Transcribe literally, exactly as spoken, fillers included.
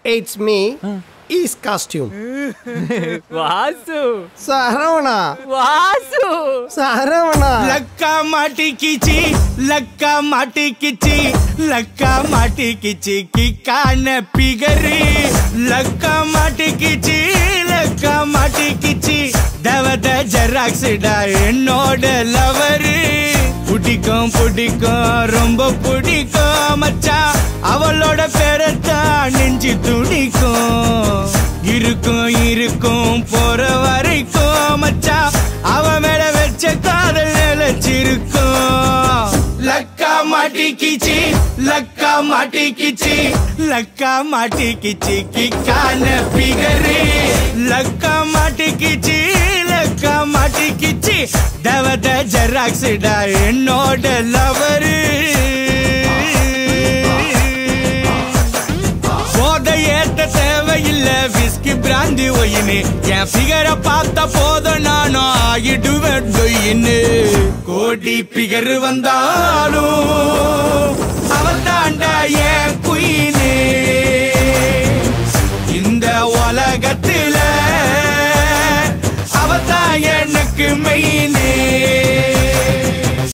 It's me. His costume. Vasu. Saravana. Vasu. Saravana. Lakka mati kichi, lakka mati kichi, lakka mati kichi kikana pigari. Lakka mati kichi, lakka mati kichi, davada Xerox da ennoda lover. புடிக்கும் புடிக்கும் ரொம்ப புடிக்கும் மச்சான் அவளோட பேரத்தா நெஞ்சு துடிக்கும் இருக்கும் இருக்கும் போற வரைக்கும் மச்சான் அவ மேல வச்ச காதல் நிலைச்சிருக்கும் லக்கா மாட்டிக்கிச்சி லக்கா மாட்டிக்கிச்சி லக்கா மாட்டிக்கிச்சி கிக்கான பிகரு லக்கா மாட்டிக்கிச்சி லக்கா மாட்டிக்கிச்சி தவத Xerox டா என்னோட லவரு போத ஏத்த தேவையில்லை விஸ்கி பிராந்தி ஒயின்னு என் பிகரை பார்த்த போதும் நானும் ஆகிடுவேன் டொயின்னு கோடி பிகர் வந்தாலும் அவன் தாண்டா என் குயினு இந்த உலகத்துல அவதான் எனக்கு மெயின்